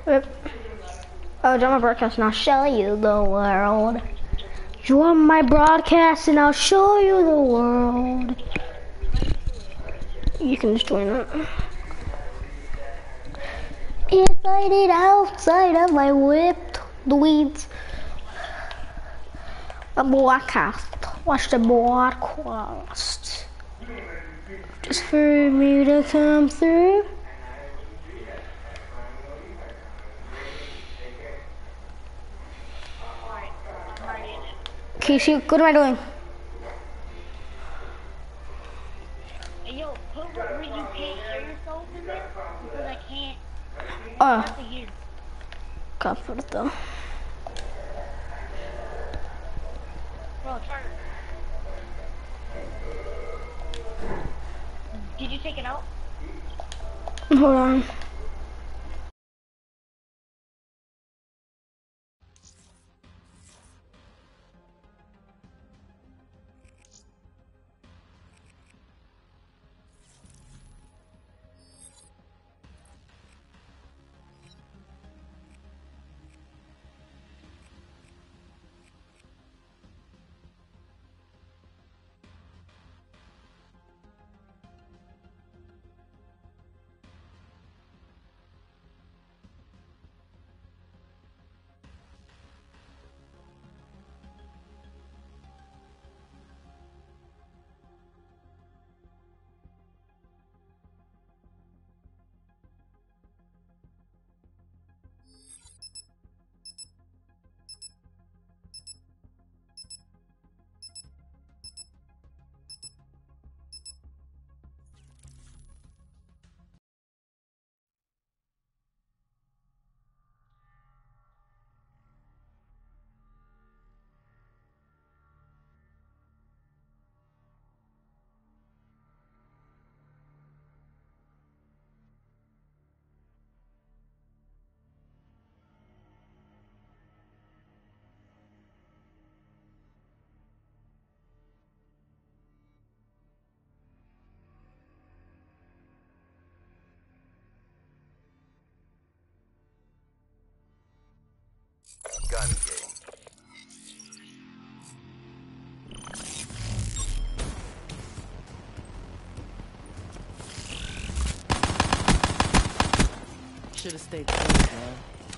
Yep. Oh, join my broadcast and I'll show you the world. Join my broadcast and I'll show you the world. You can just join it. Inside it, outside of my whipped weeds. A broadcast. Watch the broadcast. Just for me to come through. Casey, what am I doing? Hey, yo, put where you can't hear yourself in there, because I can't. Oh. Hear. God, put it though. Bro, turn. Did you take it out? Hold on. Gun game. Should have stayed close, man.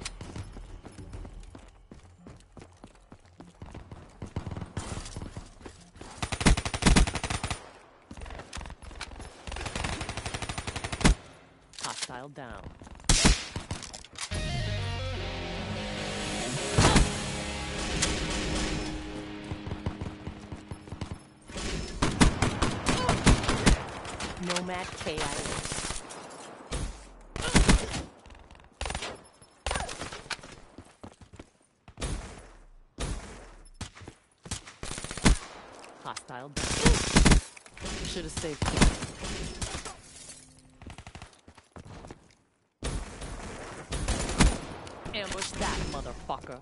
Hostile down. Nomad KIA. Hostile down. Should have stayed close. Ambush that motherfucker.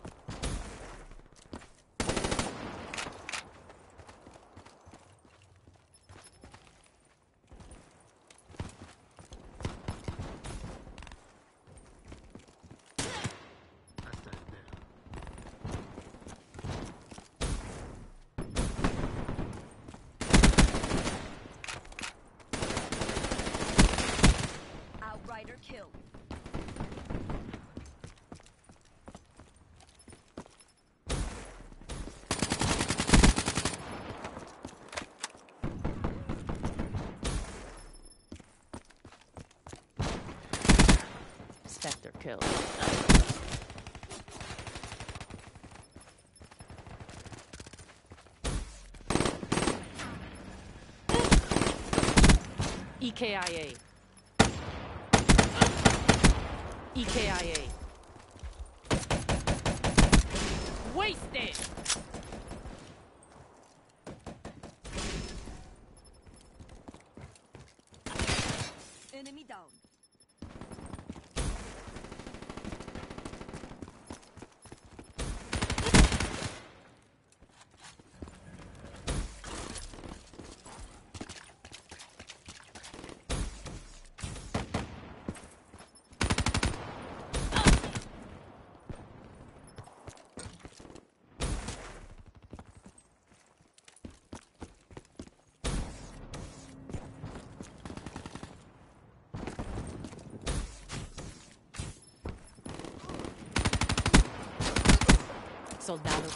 Outrider kill. Spectre kill. EKIA. EKIA. Wasted! Enemy down. Soldado.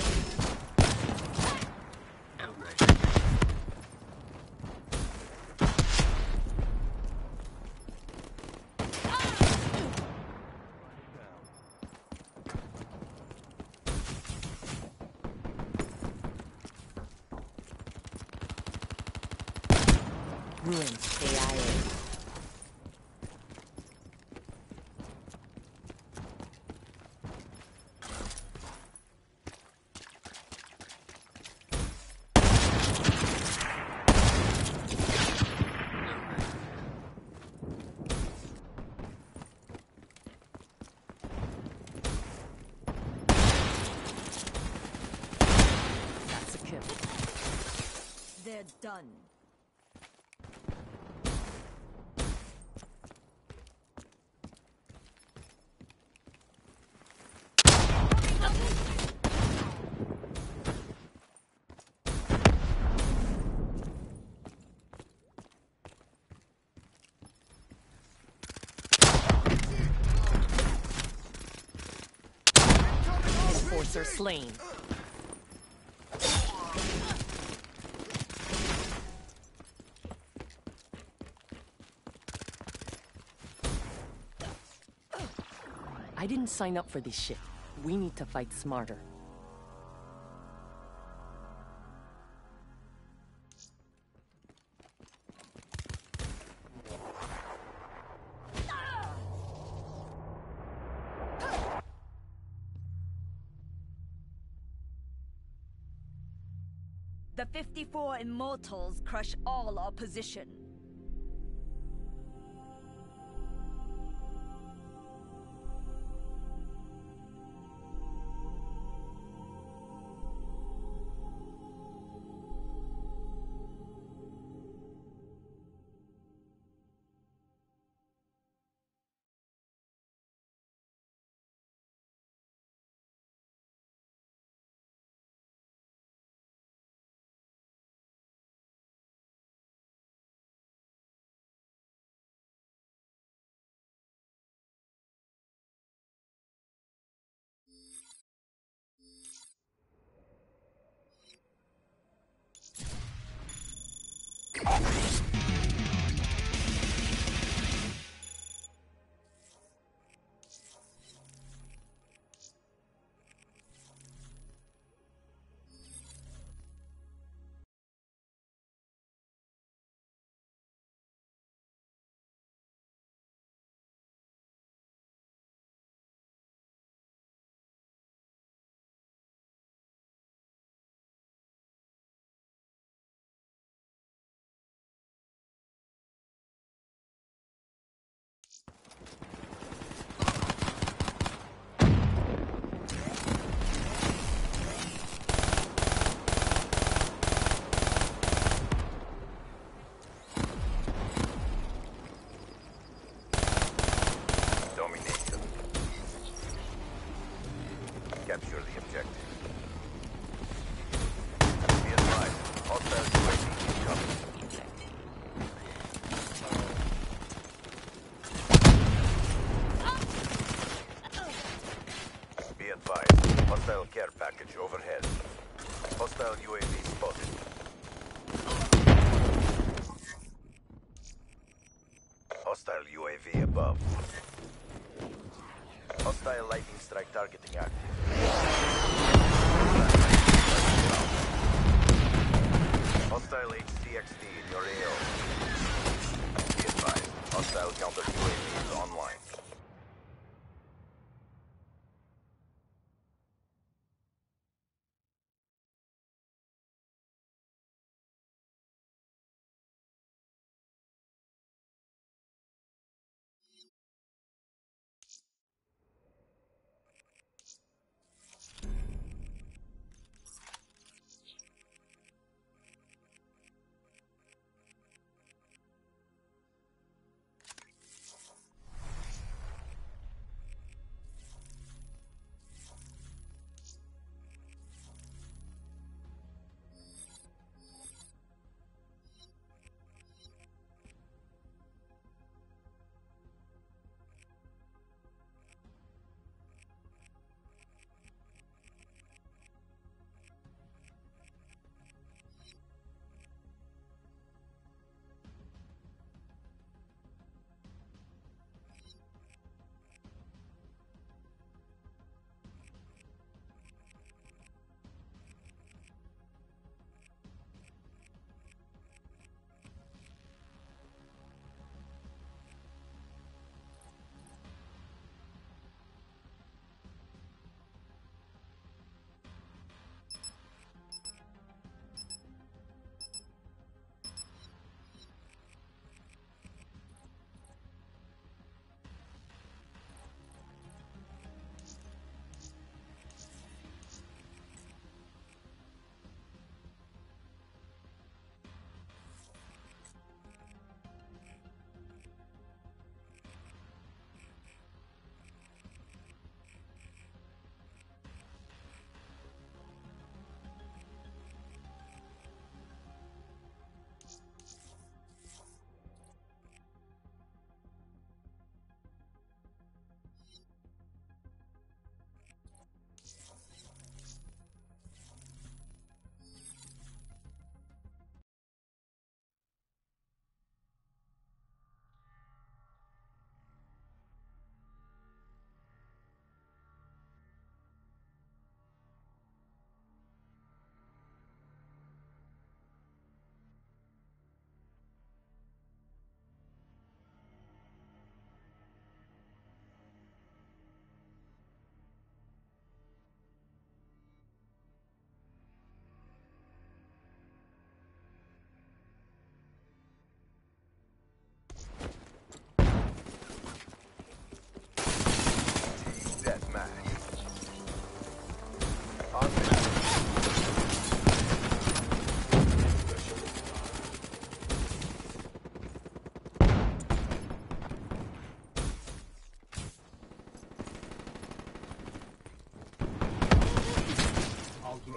Ruins KIA. That's a kill. They're done. Enforcer slain. I didn't sign up for this shit. We need to fight smarter. The 54 Immortals crush all opposition. Capture the objective. Be advised, hostile UAV incoming. Be advised, hostile care package overhead. Hostile UAV spotted. Hostile UAV above. Hostile lightning strike targeting active. Hostile HCXD in your AO. Be advised, hostile counter UAV is online.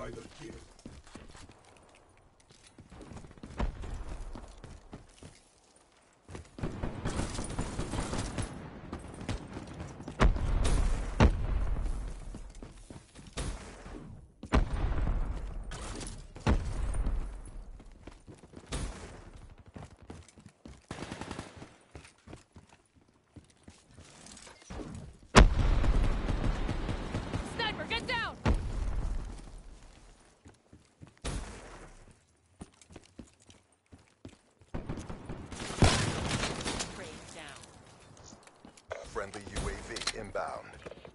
by the kill. Sniper, get down! Raid down. Friendly UAV inbound.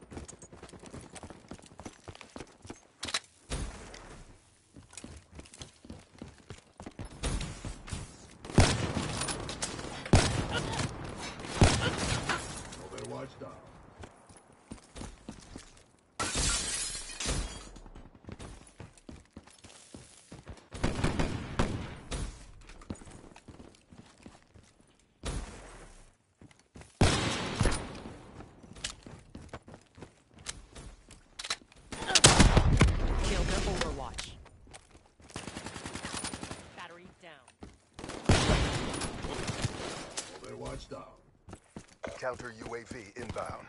Overwatch down. Kill their Overwatch. Battery down. Overwatch down. Counter UAV inbound.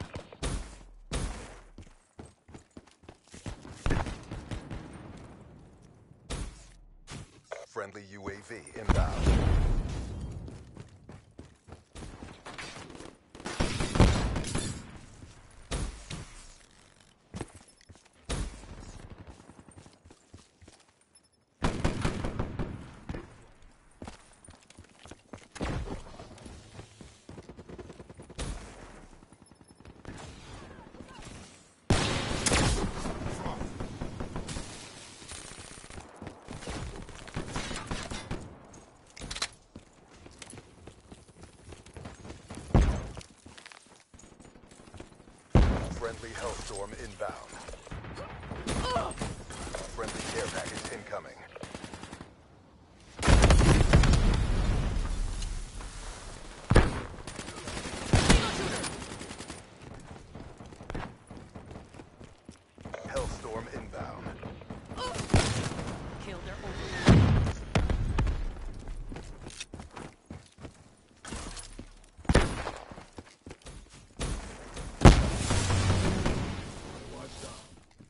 Friendly UAV inbound. Friendly Hellstorm inbound. Friendly care package incoming. Hellstorm inbound. Kill their Overwatch. Overwatch down.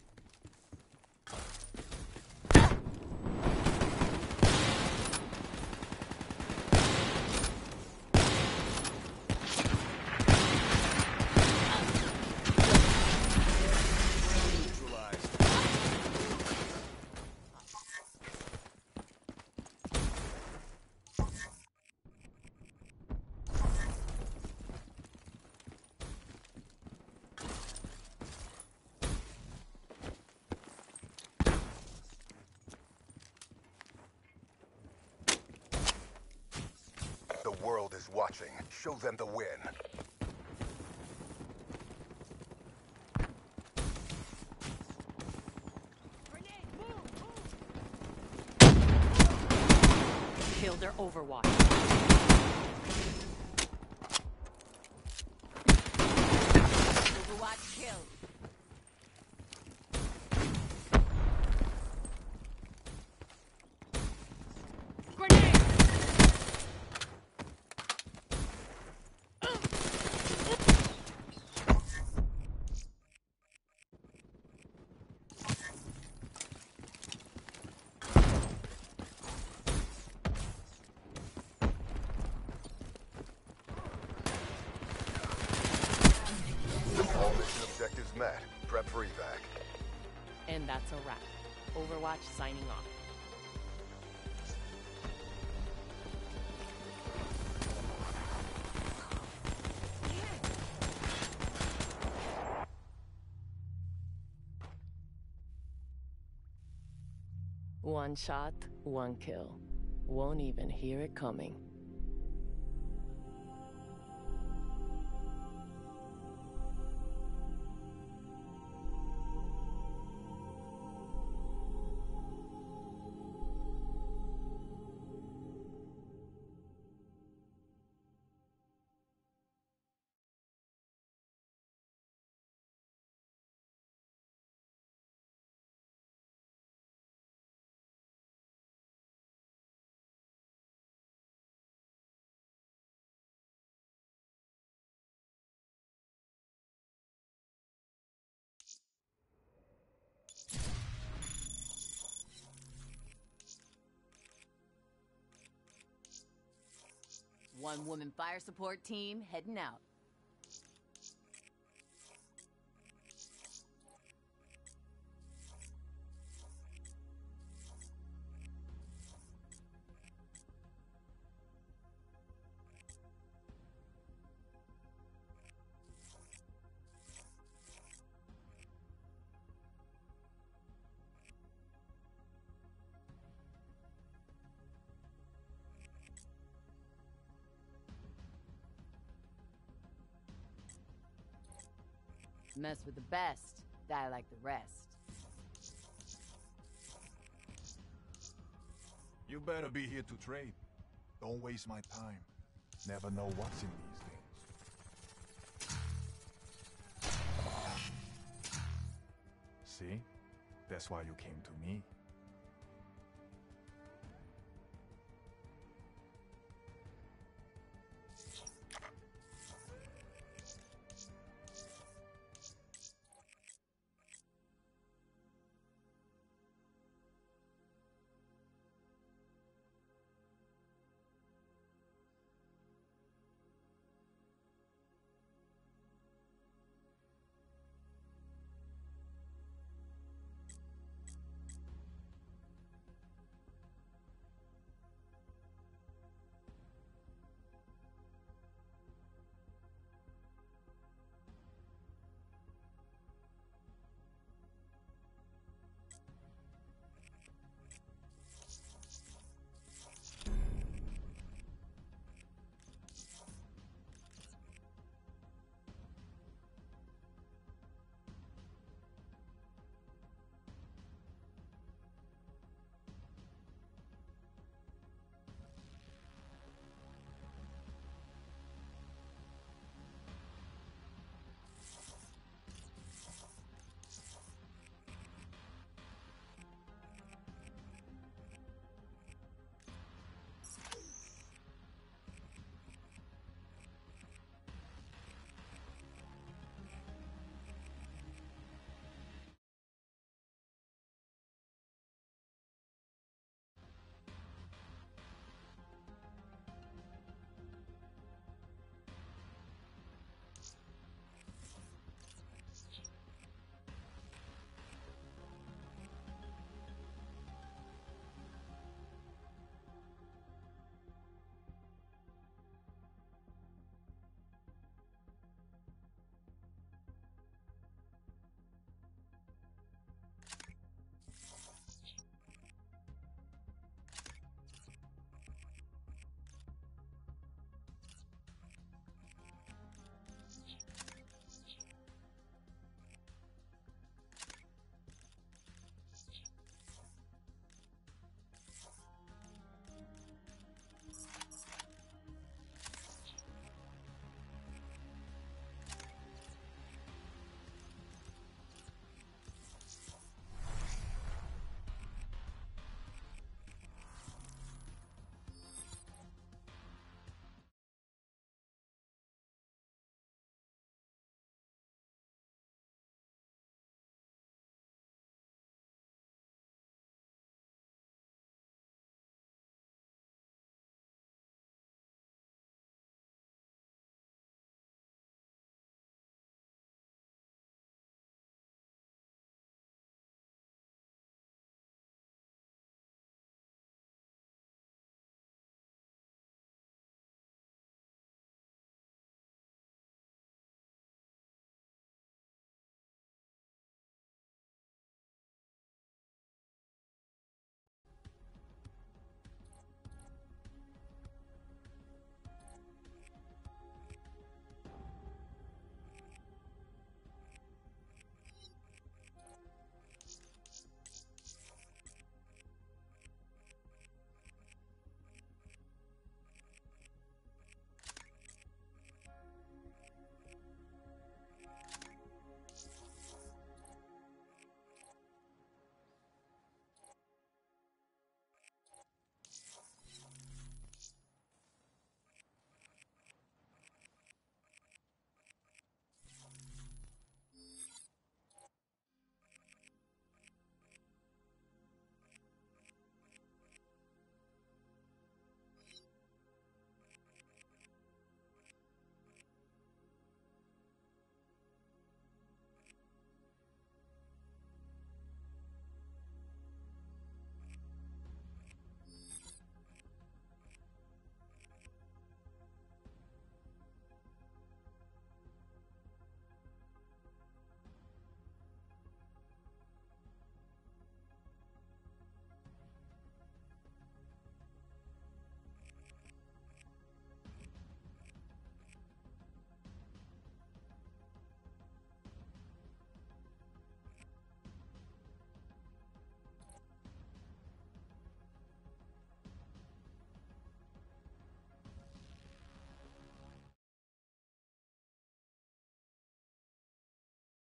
The world is watching. Show them the win. Kill their Overwatch. Overwatch kill. Grenade! All mission objectives met. Prep for evac. And that's a wrap. Overwatch signing off. One shot, one kill. Won't even hear it coming. One-woman fire support team heading out. Mess with the best, die like the rest. You better be here to trade. Don't waste my time. Never know what's in these things. See? That's why you came to me.